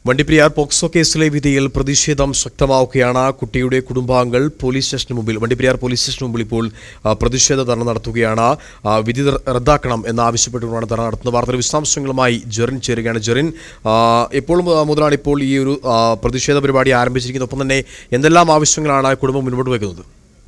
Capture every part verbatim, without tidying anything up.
Vandiperiyar POCSO കേസിലെ വിധിയിൽ പ്രതിഷേധം ശക്തമാവുകയാണ്. കുട്ടിയുടെ കുടുംബാംഗങ്ങൾ പോലീസ് സ്റ്റേഷന് മുമ്പിൽ വണ്ടിപ്പെരിയാർ പോലീസ് സ്റ്റേഷന് മുമ്പിൽ ഇപ്പോൾ പ്രതിഷേധ ധർണ നടത്തുകയാണ്. വിധി റദ്ദാക്കണം എന്നാവശ്യപ്പെട്ടുകൊണ്ടാണ് ധർണ നടത്തുന്നത്. വാർത്തയുടെ വിശദാംശങ്ങളുമായി ജെറിൻ ചേരുകയാണ്. ജെറിൻ, എപ്പോൾ മുതലാണ് ഇപ്പോൾ ഈ ഒരു പ്രതിഷേധ പരിപാടി ആരംഭിച്ചിരിക്കുന്നത്? ഒപ്പം തന്നെ എന്തെല്ലാം ആവശ്യങ്ങളാണ് കുടുംബം മുൻപോട്ട് വയ്ക്കുന്നത്?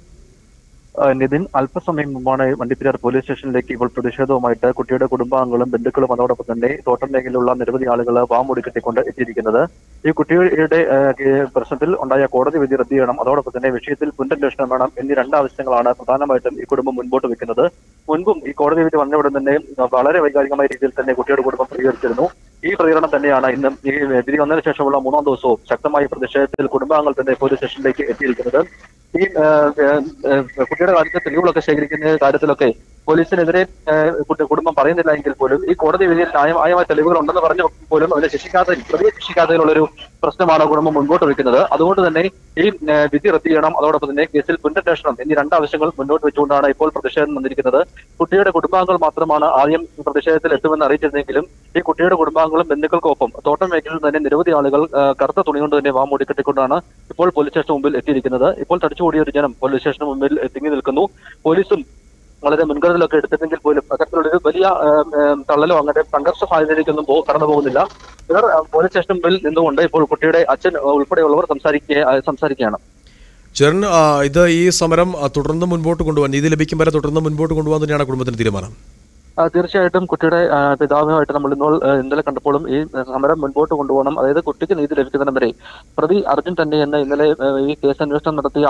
നിതിൻ, അല്പസമയം മുമ്പാണ് വണ്ടിപ്പെരിയാർ പോലീസ് സ്റ്റേഷനിലേക്ക് ഇപ്പോൾ പ്രതിഷേധവുമായിട്ട് കുട്ടിയുടെ കുടുംബാംഗങ്ങളും ബന്ധുക്കളും അതോടൊപ്പം തന്നെ തോട്ടം മേഖലയിലുള്ള നിരവധി ആളുകൾ വാമൂടി കെട്ടിക്കൊണ്ട് എത്തിയിരിക്കുന്നത്. ഈ കുട്ടിയുടെ പ്രശ്നത്തിൽ ഉണ്ടായ കോടതി വിധി റദ്ദ് ചെയ്യണം, അതോടൊപ്പം തന്നെ വിഷയത്തിൽ പുനരന്വേഷണം വേണം എന്നീ രണ്ട് ആവശ്യങ്ങളാണ് പ്രധാനമായിട്ടും ഈ കുടുംബം മുൻപോട്ട് വെക്കുന്നത്. മുൻപും ഈ കോടതി വിധി വന്നയുടൻ തന്നെ വളരെ വൈകാരികമായ രീതിയിൽ തന്നെ കുട്ടിയുടെ കുടുംബം പ്രതികരിച്ചിരുന്നു. ഈ പ്രതികരണം തന്നെയാണ് ഇന്നും ഈ വിധി വന്നതിന് ശേഷമുള്ള മൂന്നാം ദിവസവും ശക്തമായ പ്രതിഷേധത്തിൽ കുടുംബാംഗങ്ങൾ തന്നെ പോലീസ് സ്റ്റേഷനിലേക്ക് എത്തിയിരിക്കുന്നത്. ഈ കുട്ടിയുടെ കാര്യത്തിൽ തെളിവുകളൊക്കെ ശേഖരിക്കുന്ന കാര്യത്തിലൊക്കെ പോലീസിനെതിരെ കുടുംബം പറയുന്നില്ല എങ്കിൽ പോലും ഈ കോടതി വിധിയിൽ ന്യായമായ തെളിവുകൾ ഉണ്ടെന്ന് പറഞ്ഞു പോലും അവരെ ശിക്ഷിക്കാതെ പ്രതിയെ ശിക്ഷിക്കാതെയുള്ളൊരു പ്രശ്നമാണ് കുടുംബം മുൻപോട്ട് വെക്കുന്നത്. അതുകൊണ്ട് തന്നെ ഈ വിധി റദ്ദ് ചെയ്യണം, അതോടൊപ്പം തന്നെ കേസിൽ പുനരന്വേഷണം എന്നീ രണ്ട് ആവശ്യങ്ങൾ മുന്നോട്ട് വെച്ചുകൊണ്ടാണ് ഇപ്പോൾ പ്രതിഷേധം വന്നിരിക്കുന്നത്. കുട്ടിയുടെ കുടുംബാംഗങ്ങൾ മാത്രമാണ് ആദ്യം പ്രതിഷേധത്തിൽ എത്തുമെന്ന് അറിയിച്ചിരുന്നെങ്കിലും ഈ കുട്ടിയുടെ കുടുംബാംഗങ്ങളും ബന്ധുക്കൾക്കൊപ്പം തോട്ടം മേഖലയിൽ തന്നെ നിരവധി ആളുകൾ കറുത്ത തുണി കൊണ്ട് തന്നെ വാമൂടി കെട്ടിക്കൊണ്ടാണ് ഇപ്പോൾ പോലീസ് സ്റ്റേഷന് മുമ്പിൽ എത്തിയിരിക്കുന്നത്. ഇപ്പോൾ തടിച്ചുകൂടിയ ഒരു ജനം പോലീസ് സ്റ്റേഷന് മുമ്പിൽ തിങ്ങി നിൽക്കുന്നു. പോലീസും വളരെ മുൻകരുതലൊക്കെ എടുത്തിട്ടെങ്കിൽ പോലും അത്തരത്തിലുള്ളൊരു വലിയ തള്ളലോ അങ്ങനെ സംഘർഷ സാഹചര്യത്തിലേക്കൊന്നും കടന്നു പോകുന്നില്ല. ഇവർ പോലീസ് സ്റ്റേഷന് മുമ്പിൽ നിന്നുകൊണ്ട് ഇപ്പോൾ കുട്ടിയുടെ അച്ഛൻ ഉൾപ്പെടെയുള്ളവർ സംസാരിക്കുക സംസാരിക്കുകയാണ് ജെറിൻ, ഇത് ഈ സമരം തുടർന്ന് മുൻപോട്ട് കൊണ്ടുപോകാൻ, നീതി ലഭിക്കും വരെ തുടർന്ന് മുൻപോട്ട് കൊണ്ടുപോകാൻ തന്നെയാണ് കുടുംബത്തിന്റെ തീരുമാനം? തീർച്ചയായിട്ടും കുട്ടിയുടെ പിതാവുമായിട്ട് നമ്മൾ ഇന്നോ ഇന്നലെ കണ്ടപ്പോഴും ഈ സമരം മുൻപോട്ട് കൊണ്ടുപോകണം, അതായത് കുട്ടിക്ക് നീതി ലഭിക്കുന്നതിനും വരെ പ്രതി അർജുൻ തന്നെ എന്ന് ഇന്നലെ ഈ കേസ് അന്വേഷണം നടത്തിയ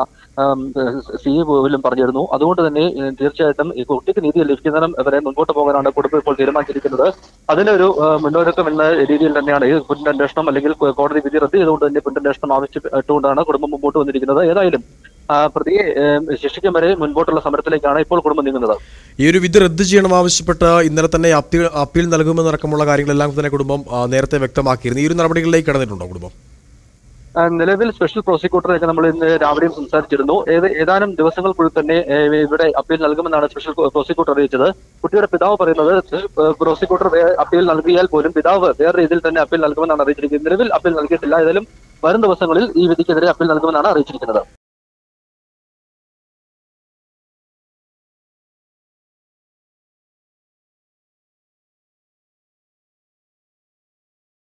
സി എ പോലും പറഞ്ഞിരുന്നു. അതുകൊണ്ട് തന്നെ തീർച്ചയായിട്ടും ഈ കുട്ടിക്ക് നീതി ലഭിക്കുന്നതിനും വരെ മുൻപോട്ട് പോകാനാണ് കുടുംബം ഇപ്പോൾ തീരുമാനിച്ചിരിക്കുന്നത്. അതിനൊരു മുന്നൊരുക്കം എന്ന രീതിയിൽ തന്നെയാണ് ഈ പുനരന്വേഷണം അല്ലെങ്കിൽ കോടതി വിധി റദ്ദ് ചെയ്തുകൊണ്ട് തന്നെ പുനരന്വേഷണം ആവശ്യപ്പെട്ടുകൊണ്ടാണ് കുടുംബം മുമ്പോട്ട് വന്നിരിക്കുന്നത്. ഏതായാലും പ്രതിയെ ശിക്ഷിക്കും വരെ മുൻപോട്ടുള്ള സമരത്തിലേക്കാണ് ഇപ്പോൾ കുടുംബം നീങ്ങുന്നത്. ഈ ഒരു വിധി റദ്ദ് ചെയ്യണം ആവശ്യപ്പെട്ട് ഇന്നലെ തന്നെ അപ്പീൽ അപ്പീൽ നൽകുമെന്നടക്കമുള്ള കാര്യങ്ങളെല്ലാം തന്നെ കുടുംബം നേരത്തെ വ്യക്തമാക്കിയിരുന്നു. ഈ ഒരു നടപടികളിലേക്ക് കടന്നിട്ടുണ്ടോ കുടുംബം? നിലവിൽ സ്പെഷ്യൽ പ്രോസിക്യൂട്ടറൊക്കെ നമ്മൾ ഇന്ന് രാവിലെയും സംസാരിച്ചിരുന്നു. ഏത് ഏതാനും ദിവസങ്ങൾക്കുള്ളിൽ തന്നെ ഇവിടെ അപ്പീൽ നൽകുമെന്നാണ് സ്പെഷ്യൽ പ്രോസിക്യൂട്ടർ അറിയിച്ചത്. കുട്ടിയുടെ പിതാവ് പറയുന്നത് പ്രോസിക്യൂട്ടർ അപ്പീൽ നൽകിയാൽ പോലും പിതാവ് വേറെ രീതിയിൽ തന്നെ അപ്പീൽ നൽകുമെന്നാണ് അറിയിച്ചിരിക്കുന്നത്. നിലവിൽ അപ്പീൽ നൽകിയിട്ടില്ല. ഏതായാലും വരും ദിവസങ്ങളിൽ ഈ വിധിക്കെതിരെ അപ്പീൽ നൽകുമെന്നാണ് അറിയിച്ചിരിക്കുന്നത്.